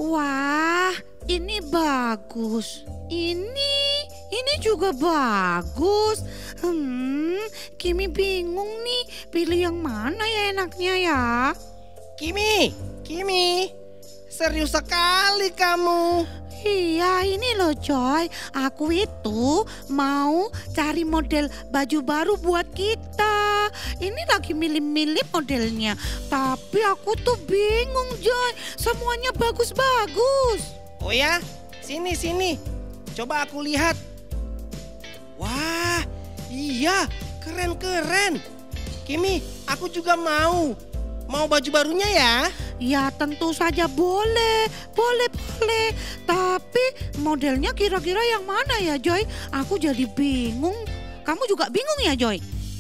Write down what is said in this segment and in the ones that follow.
Wah, ini bagus. Ini juga bagus. Kimi bingung nih, pilih yang mana ya enaknya ya? Kimi, serius sekali kamu. Iya, ini loh Joy. Aku itu mau cari model baju baru buat kita. Ini lagi milih-milih modelnya. Tapi aku tuh bingung Joy. Semuanya bagus-bagus. Oh ya, sini. Coba aku lihat. Wah, iya, keren. Kimi, aku juga mau. Mau baju barunya ya? Ya tentu saja boleh. Tapi modelnya kira-kira yang mana ya Joy? Aku jadi bingung. Kamu juga bingung ya Joy?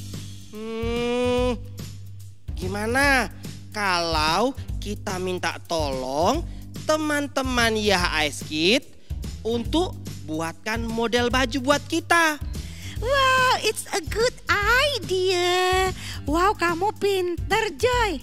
Gimana kalau kita minta tolong teman-teman YHS Kid untuk buatkan model baju buat kita? Wow, it's a good idea. Wow, kamu pinter Joy.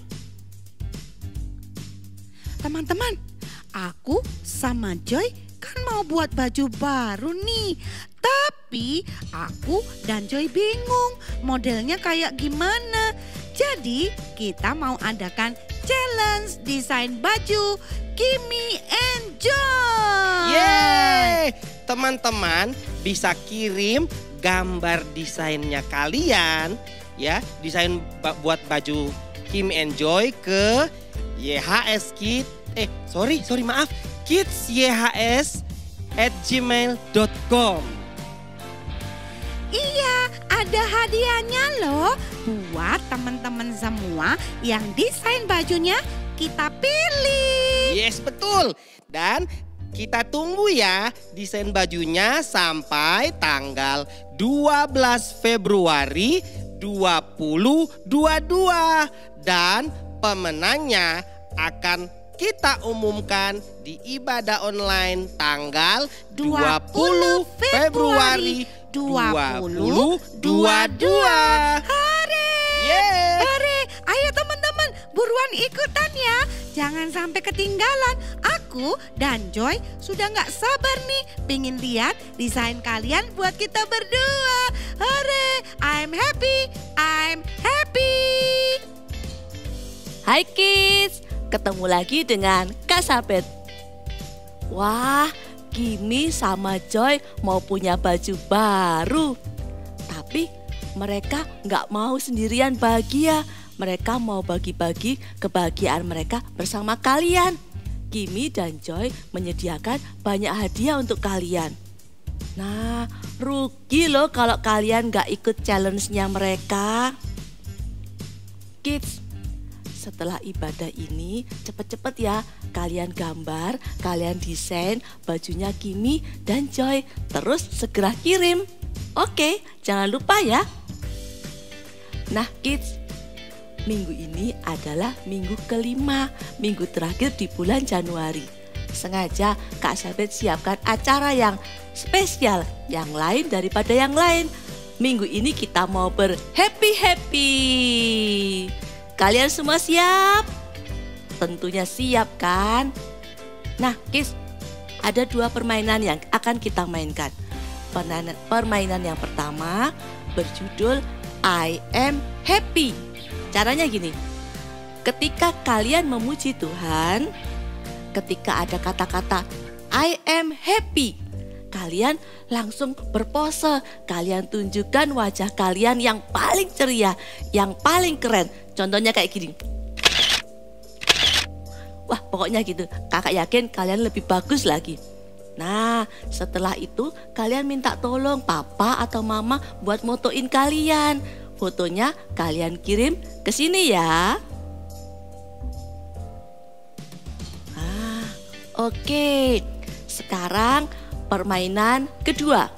Teman-teman, aku sama Joy kan mau buat baju baru nih. Tapi aku dan Joy bingung modelnya kayak gimana. Jadi kita mau adakan challenge desain baju Kimi and Joy. Yeay! Teman-teman bisa kirim gambar desainnya kalian ya, desain buat baju Kimi and Joy ke YHS Kid, maaf, kidsyhs@gmail.com. Iya, ada hadiahnya loh buat teman-teman semua yang desain bajunya kita pilih. Yes, betul. Dan kita tunggu ya desain bajunya sampai tanggal 12 Februari 2022. Dan pemenangnya akan kita umumkan di ibadah online tanggal 20 Februari 2022. Hore! Yeah. Hore! Ayo teman-teman, buruan ikutan ya. Jangan sampai ketinggalan. Aku dan Joy sudah gak sabar nih pengen lihat desain kalian buat kita berdua. Hore! I'm happy! Hai kids, ketemu lagi dengan Kak Sabet. Wah, Kimi sama Joy mau punya baju baru. Tapi mereka nggak mau sendirian bahagia. Mereka mau bagi-bagi kebahagiaan mereka bersama kalian. Kimi dan Joy menyediakan banyak hadiah untuk kalian. Nah, rugi loh kalau kalian nggak ikut challenge-nya mereka. Kids, setelah ibadah ini cepet-cepet ya kalian gambar, kalian desain bajunya Kimi dan Joy. Terus segera kirim. Oke, jangan lupa ya. Nah kids, minggu ini adalah minggu kelima, minggu terakhir di bulan Januari. Sengaja Kak Sabet siapkan acara yang spesial, yang lain daripada yang lain. Minggu ini kita mau ber-happy. Kalian semua siap? Tentunya siap kan? Nah kids, ada 2 permainan yang akan kita mainkan. Permainan yang pertama berjudul I am happy. Caranya gini, ketika kalian memuji Tuhan, ketika ada kata-kata I am happy, kalian langsung berpose. Kalian tunjukkan wajah kalian yang paling ceria, yang paling keren. Contohnya kayak gini. Wah, pokoknya gitu. Kakak yakin kalian lebih bagus lagi. Nah, setelah itu kalian minta tolong papa atau mama buat motoin kalian. Fotonya kalian kirim ke sini ya. Oke. Sekarang permainan kedua.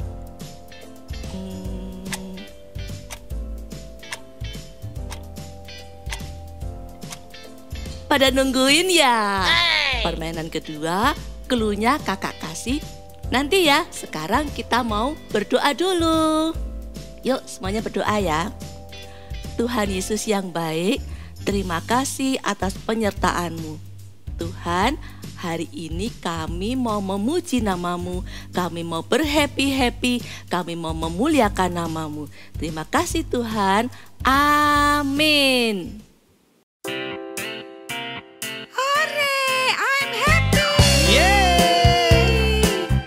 Pada nungguin ya. Permainan kedua, cluenya kakak kasih nanti ya. Sekarang kita mau berdoa dulu. Yuk semuanya berdoa ya. Tuhan Yesus yang baik, terima kasih atas penyertaan-Mu. Tuhan, hari ini kami mau memuji namamu, kami mau berhappy-happy, kami mau memuliakan namamu. Terima kasih Tuhan, amin. Hore, I'm happy. Yeay!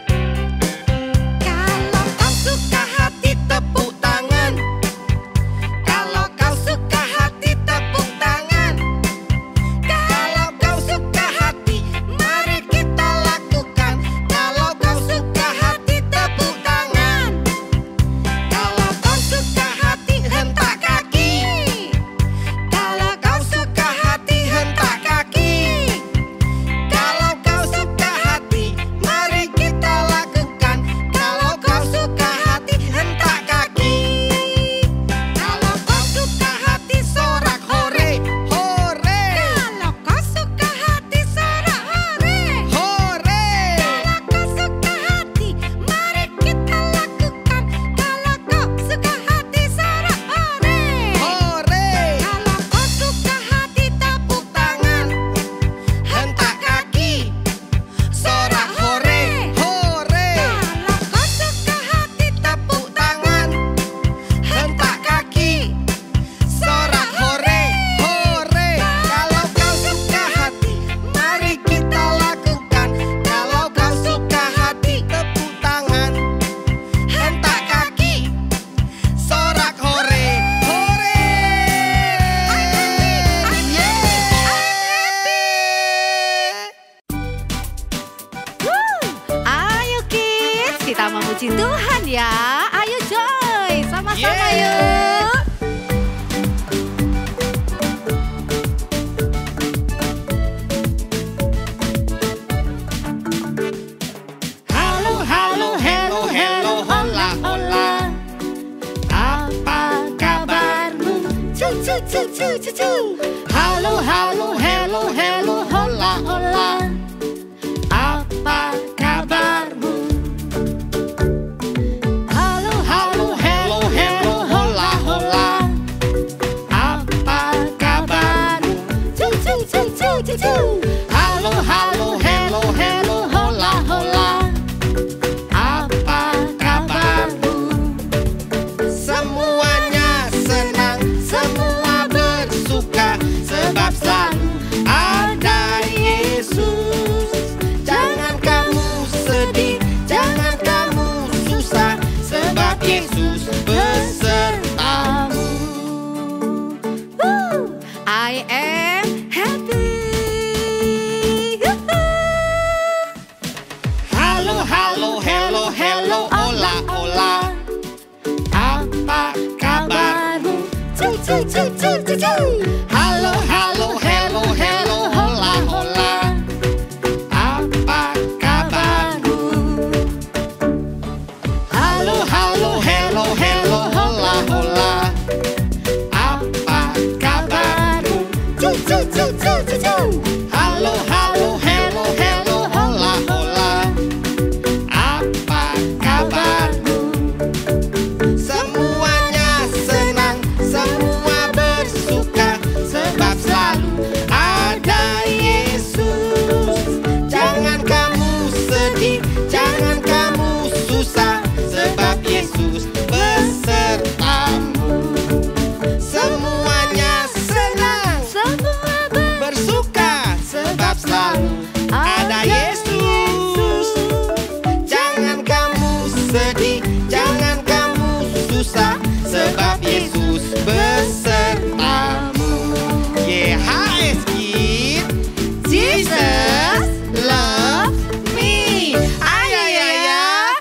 Kalau kau suka hati tepuk tangan. Kalau kau suka hati tepuk tangan. Kalau kau suka hati, mari kita lakukan. Kalau kau suka hati tepuk tangan. Kalau kau suka hati hentak kaki. Kalau kau suka hati hentak kaki. Kalau kau suka hati, mari kita lakukan. Kalau kau suka hati hentak kaki. Kalau kau suka hati sorak hore. Hore! Kalau kau suka hati sorak hore. Hore! Kalau kau suka hati, mari kita lakukan. Kalau kau suka hati sorak hore. Hore! Kalau kau suka hati tepuk tangan. Hentak kaki. Sorak hore! Hore! Kalau kau suka hati tepuk tangan. Hentak kaki. Sorak hore! Hore! Kalau kau suka hati, mari kita lakukan. Kalau kau suka hati, tepuk tangan. Hentak kaki. Sorak hore! Hore! Ayo kids, kita memuji Tuhan ya. Ayo Joy, sama-sama Yeah. yuk. Halo, halo, hello, hello, hola, hola. Apa kabarmu? Cu, cu, cu, cu, cu, cu. Halo, halo, hello, hello, hola, hola. Apa kabarmu? Halo, halo, hello, hello, hola, hola. Apa kabarmu? Cu, cu, cu, cu, cu, cu. Halo, halo, hello, hello, hola, hola. Apa kabarmu? Semuanya senang, semua bersuka, sebab selalu ada Yesus. Jangan kamu sedih, jangan kamu susah, sebab Yesus besertamu. I am happy. Halo, halo, hello, hello, hola, hola. Apa kabarmu? Cu, cu, cu, cu, cu, cu. Halo, halo, hello, hello, hola, hola. Apa kabarmu? Halo, halo, hello, hello, hola, hola. Apa kabarmu? Cu, cu, cu, cu, cu, cu. Halo, halo, hello, hello, hola, hola. Apa kabarmu? Semuanya senang, semua bersuka, sebab selalu ada Yesus. Jangan kamu sedih, jangan kamu susah, sebab Yesus besertamu. Semuanya senang, Semua bersuka, sebab selalu ada Yesus. Jangan kamu sedih, jangan kamu susah, sebab Yesus besertamu. Yeah, hi kid. Jesus love me. Ayah.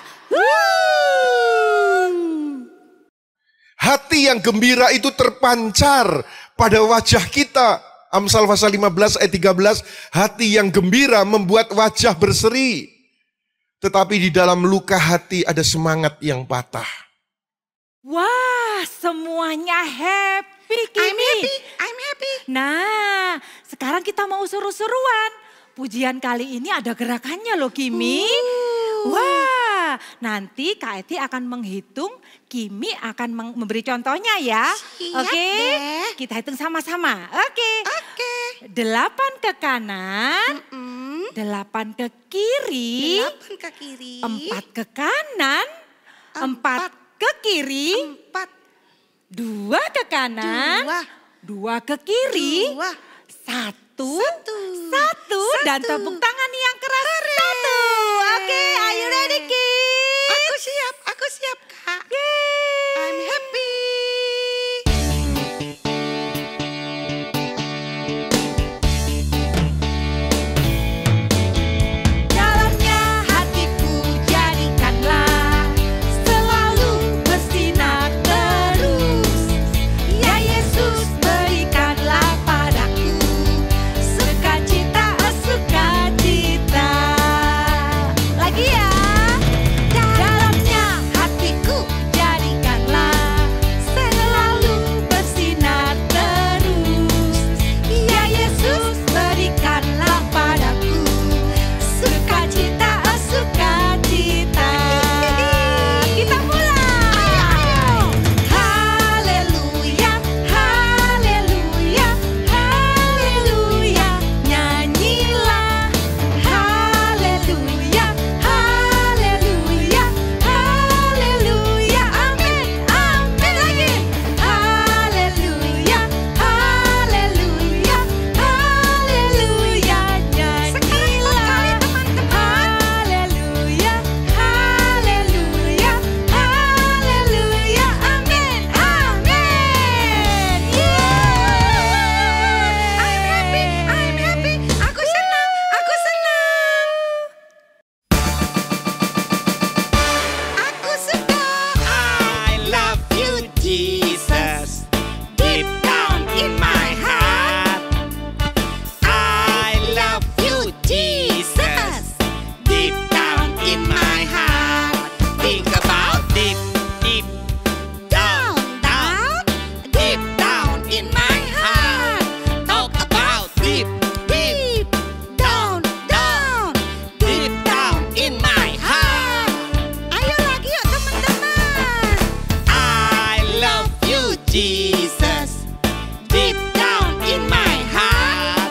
Hati yang gembira itu terpancar pada wajah kita. Amsal pasal 15 ayat 13, hati yang gembira membuat wajah berseri. Tetapi di dalam luka hati ada semangat yang patah. Wah, semuanya happy, Kimi. I'm happy. Nah, sekarang kita mau seru-seruan. Pujian kali ini ada gerakannya loh, Kimi. Wah, nanti Kak Eti akan menghitung, Kimi akan memberi contohnya ya. Siap Oke, deh. kita hitung sama-sama. Oke. Oke. 8 ke kanan, 8 ke kiri, 8 ke kiri. 4 ke kanan, 4 ke kiri, 4. 2 ke kanan, 2 ke kiri, 1, 1 dan tepuk tangan yang keras 1. Oke, are you ready kids? Aku siap Kak. Yeay. I'm happy. Dalamnya hatiku jadikanlah selalu bersinar terus. Ya Yesus berikanlah padaku sukacita. Lagi ya. Dalamnya hatiku jadikanlah selalu bersinar terus. Ya Yesus berikanlah padaku sukacita. Kita mulai. Haleluya, haleluya, haleluya. Nyanyilah. Haleluya, haleluya, haleluya. Amin, amin lagi. Haleluya, haleluya, haleluya. Nyanyilah. Haleluya, haleluya, haleluya. Amin, amin. I'm happy. Aku senang. Aku suka. I love you, Jesus. Deep down in my heart. I love you, Jesus. Deep down in my heart. Think about deep, deep down, down. Deep down in my heart. Talk about deep, deep down, down. Deep down in my heart. Ayo lagi yuk teman-teman. I love you, Jesus. Deep down in my heart.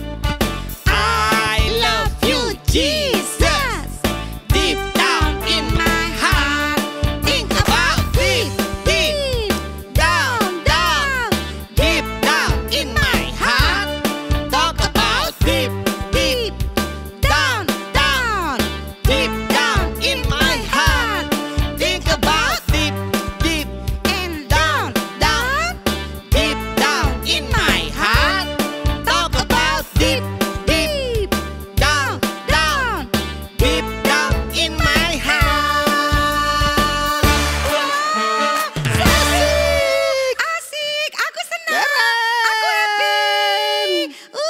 I love you, Jesus. Deep down in my heart. Think about deep, deep down, down. Deep down in my heart. Talk about deep, deep down, down. Deep down in my heart. Think about deep, deep And down, down. Deep down in my heart. Talk about deep, deep down, down. Deep down in my heart. Asik. Aku senang. Aku happy.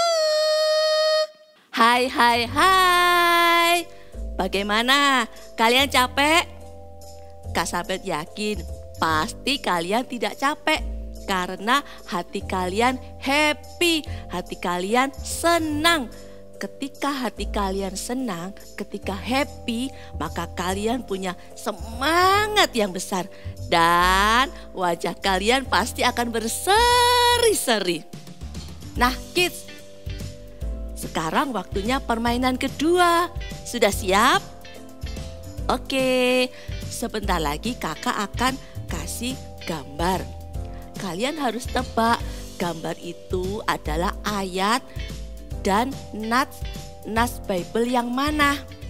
Hai, hai, hai. Bagaimana? Kalian capek? Kak Sabet yakin pasti kalian tidak capek. Karena hati kalian happy, hati kalian senang. Ketika hati kalian senang, ketika happy, maka kalian punya semangat yang besar. Dan wajah kalian pasti akan berseri-seri. Nah kids, sekarang waktunya permainan kedua. Sudah siap? Oke, sebentar lagi kakak akan kasih gambar. Kalian harus tebak gambar itu adalah ayat dan nas Bible yang mana.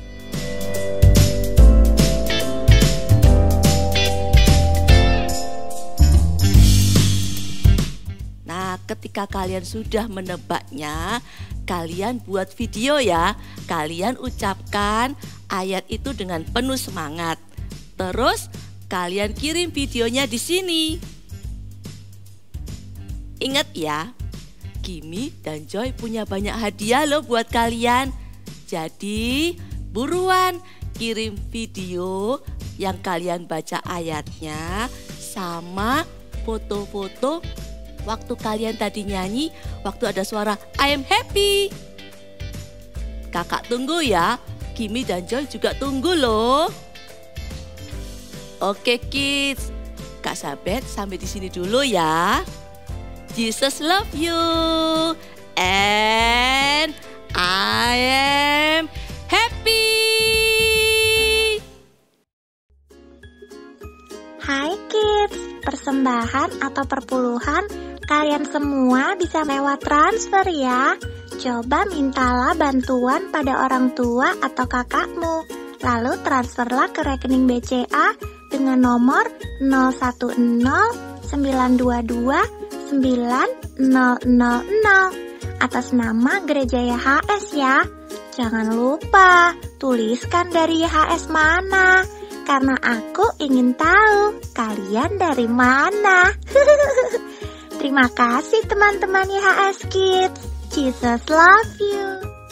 Nah, ketika kalian sudah menebaknya, kalian buat video ya. Kalian ucapkan ayat itu dengan penuh semangat. Terus kalian kirim videonya di sini. Ingat ya, Kimi dan Joy punya banyak hadiah loh buat kalian. Jadi buruan kirim video yang kalian baca ayatnya sama foto-foto waktu kalian tadi nyanyi, waktu ada suara I am happy. Kakak tunggu ya, Kimi dan Joy juga tunggu loh. Oke kids, Kak Sabet sampai di sini dulu ya. Jesus love you and I am happy. Hai kids, persembahan atau perpuluhan kalian semua bisa lewat transfer ya. Coba mintalah bantuan pada orang tua atau kakakmu. Lalu transferlah ke rekening BCA dengan nomor 01092290000 atas nama Gereja YHS ya. Jangan lupa tuliskan dari YHS mana, karena aku ingin tahu kalian dari mana. Terima kasih teman-teman YHS Kids. Jesus love you.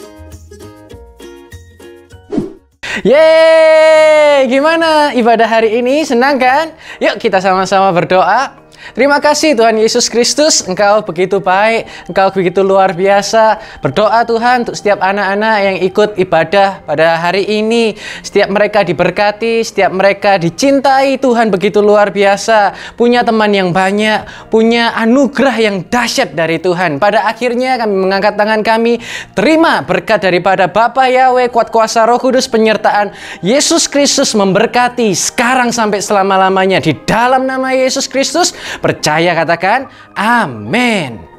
Yeay, gimana ibadah hari ini? Senang kan? Yuk kita sama-sama berdoa. Terima kasih Tuhan Yesus Kristus, Engkau begitu baik, Engkau begitu luar biasa. Berdoa Tuhan untuk setiap anak-anak yang ikut ibadah pada hari ini. Setiap mereka diberkati, setiap mereka dicintai Tuhan begitu luar biasa. Punya teman yang banyak, punya anugerah yang dahsyat dari Tuhan. Pada akhirnya kami mengangkat tangan kami, terima berkat daripada Bapa Yahweh, kuat kuasa Roh Kudus, penyertaan Yesus Kristus memberkati sekarang sampai selama-lamanya. Di dalam nama Yesus Kristus, percaya katakan amin.